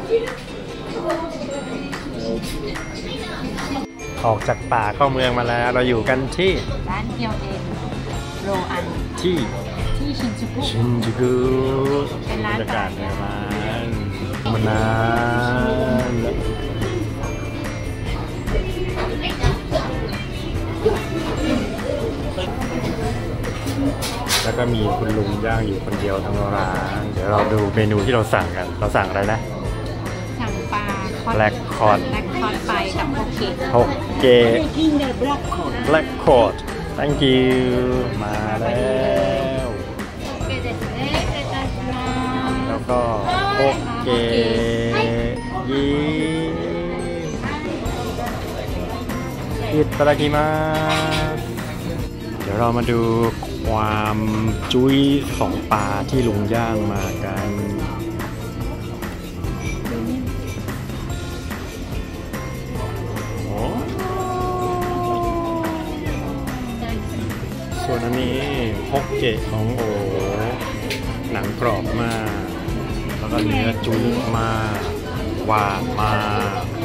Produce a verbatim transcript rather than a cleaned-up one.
ออกจากป่าเข้าเมืองมาแล้วเราอยู่กันที่ร้านเกียวเอ็นโรอันที่ที่ชินจูกุชินจูกุเป็นร้านบรรยากาศในร้านมานานแล้วก็มีคุณลุงย่างอยู่คนเดียวทั้งร้านเดี๋ยวเราดูเมนูที่เราสั่งกันเราสั่งอะไรนะสั่งปลาแบล็กคอร์ดแบล็กคอร์ดไปกับโฮเกะโฮเกะแบล็กคอร์ด thank you มาแล้วแล้วก็โฮเกะยีอิตาดากิมาเดี๋ยวเรามาดูความจุ้ยของปลาที่ลุงย่างมากันส่วนอันนี้ฮกเกะของโอหนังกรอบมากแล้วก็เนื้อจุ้ยมากหวานมาก